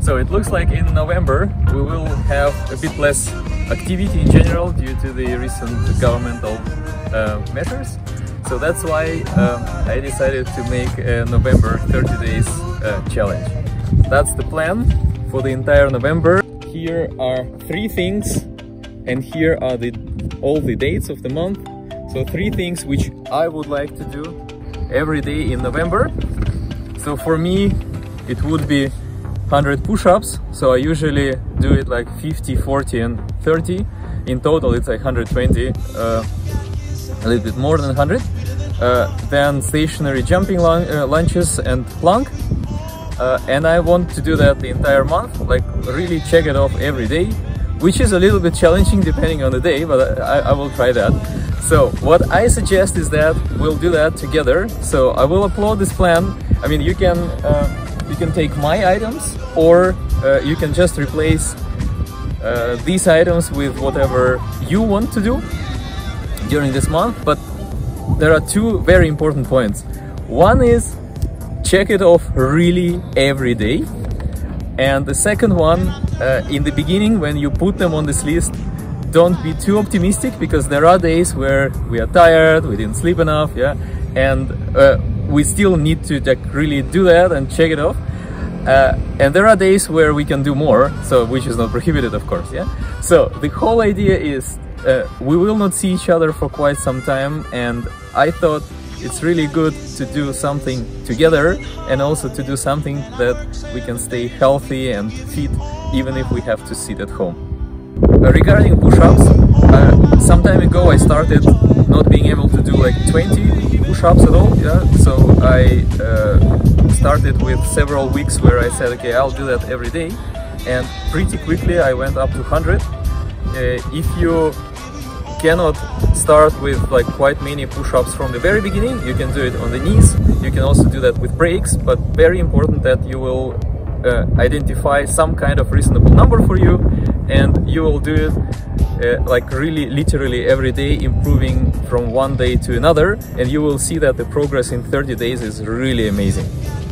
So it looks like in November we will have a bit less activity in general due to the recent governmental measures. So that's why I decided to make a November 30 days challenge. That's the plan for the entire November. Here are 3 things, and here are all the dates of the month. So 3 things which I would like to do every day in November. So for me it would be 100 push-ups. So I usually do it like 50, 40 and 30. In total it's like 120, a little bit more than 100. Then stationary jumping lunges and plank. And I want to do that the entire month, like really check it off every day, which is a little bit challenging depending on the day, but I will try that. So what I suggest is that we'll do that together. So I will upload this plan. I mean, you can take my items, or you can just replace these items with whatever you want to do during this month. But there are 2 very important points. One is check it off really every day, and the second one, in the beginning when you put them on this list, don't be too optimistic, because there are days where we are tired, we didn't sleep enough, yeah, and we still need to like really do that and check it off. And there are days where we can do more, so which is not prohibited, of course, yeah. So the whole idea is we will not see each other for quite some time, and I thought it's really good to do something together, and also to do something that we can stay healthy and fit even if we have to sit at home. Regarding push-ups, some time ago I started not being able to do like 20 push-ups at all, yeah. So I started with several weeks where I said, okay, I'll do that every day, and pretty quickly I went up to 100. If you cannot start with like quite many push-ups from the very beginning, you can do it on the knees. You can also do that with breaks, but very important that you will identify some kind of reasonable number for you, and you will do it like really literally every day, improving from one day to another, and you will see that the progress in 30 days is really amazing.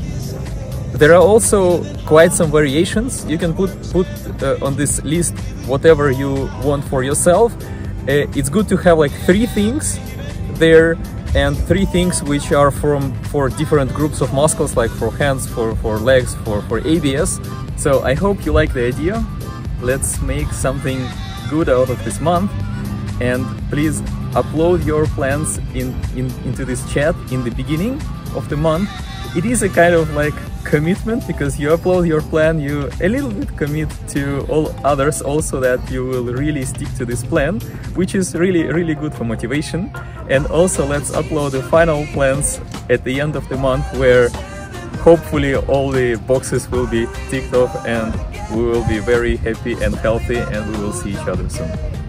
There are also quite some variations. You can put on this list whatever you want for yourself. It's good to have like 3 things there, and 3 things which are for different groups of muscles, like for hands, for legs, for ABS. So I hope you like the idea. Let's make something good out of this month, and please upload your plans into this chat in the beginning of the month. It is a kind of like commitment, because you upload your plan, you a little bit commit to all others also that you will really stick to this plan, which is really good for motivation. And also let's upload the final plans at the end of the month, where hopefully all the boxes will be ticked off and we will be very happy and healthy, and we will see each other soon.